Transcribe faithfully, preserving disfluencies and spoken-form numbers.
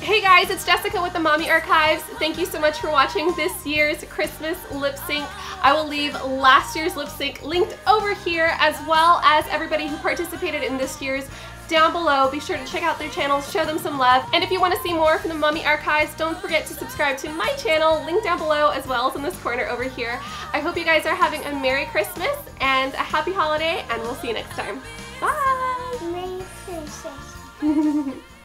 Hey guys, it's Jessica with the Mommy Archives. Thank you so much for watching this year's Christmas lip sync. I will leave last year's lip sync linked over here, as well as everybody who participated in this year's down below. Be sure to check out their channels, show them some love. And if you want to see more from the Mommy Archives, don't forget to subscribe to my channel, link down below, as well as in this corner over here. I hope you guys are having a Merry Christmas and a Happy Holiday, and we'll see you next time. Bye! Merry Christmas.